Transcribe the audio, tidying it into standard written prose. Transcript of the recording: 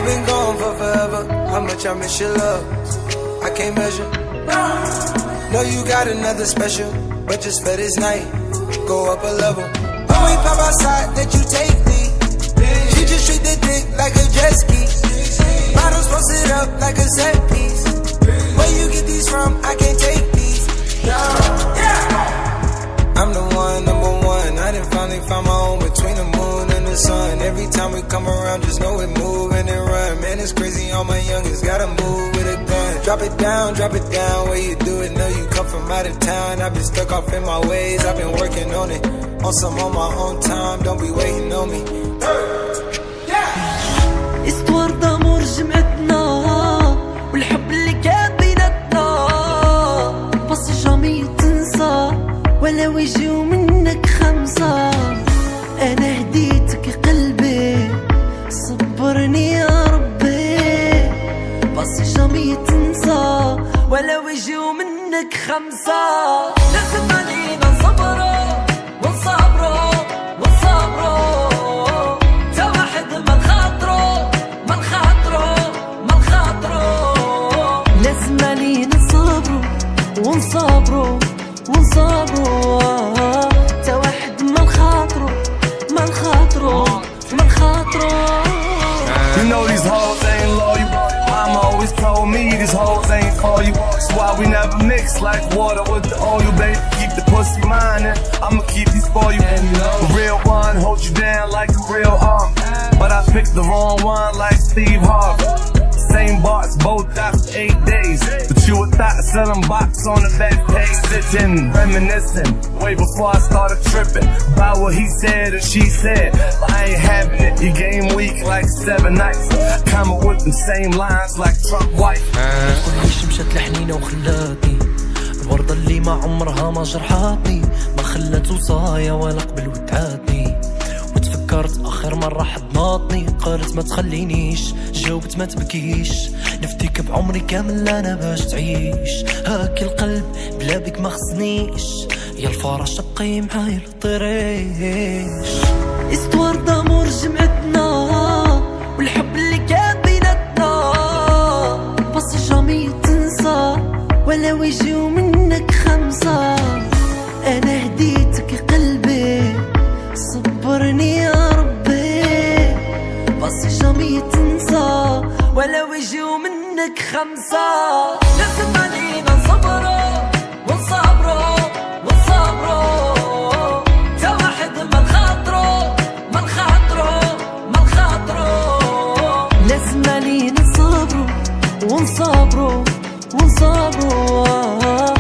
been gone for forever. How much I miss your love, I can't measure. Know you got another special, but just for this night, go up a level. When we pop outside, let you take me. She just treat the dick like a jet ski. Bottles posted up like a set piece. Where you get these from? I can't take these. I'm the one, number one. I done finally found my own between the moon and the sun. Every time we come around, just know it move and it run. Man, it's crazy, all my youngins gotta move with a gun. Drop it down, where you do it. Know you come from out of town. I've been stuck off in my ways, I've been working on it. On my own time, don't be waiting on me. استوار دامور جمعتنا والحب اللي كان بيناتنا، بس جامي تنسى ولو يجيو منك خمسة. أنا هديتك قلبي، صبرني يا ربي، بس جامي تنسى ولو يجيو منك خمسة. لازم علينا نصبرو ونصبرو ونصبرو، تا واحد ما نخاطرو ما نخاطرو ما نخاطرو. لازم علينا نصبرو ونصبرو ونصبرو، تا واحد ما نخاطرو ما نخاطرو ما نخاطرو. You know these hoes ain't loyal. Mama always told me these hoes ain't for you. That's why we never mix like water with the oil, baby. Keep the pussy mine and I'ma keep these for you. A real one hold you down like a real arm, but I picked the wrong one like Steve Harvey. Same box, both after 8 days, but you a thought selling box on the back page, sitting, reminiscing, way before I started tripping about what he said and she said. But I ain't having it, your game weak like 7 nights, coming with them same lines like Trump wife. كلش مشات لحنينة وخلاتني الوردة اللي ما عمرها ما جرحاتني، ما خلت وصايا ولا قبل ودعاتني. وتفكرت آخر مرة حضناتني، قالت ما تخلينيش، جاوبت ما تبكيش، نفتيك بعمري كامل أنا باش تعيش. هاك القلب بلا بك ما خصنيش، يا الفرح شقي معايا الطريش. استوار دامور جمعتنا والحب اللي كان بيناتنا، بس جامي تنسى ولو يجيو منك خمسة. أنا هديتك قلبي، صبرني يا ربي، بس جامي تنسى ولو يجيو منك خمسة. لازم علينا نصبرو ونصبرو ونصبرو، تا واحد ما نخاطرو ما نخاطرو ما نخاطرو. لازم علينا نصبرو ونصبرو ونصبرو،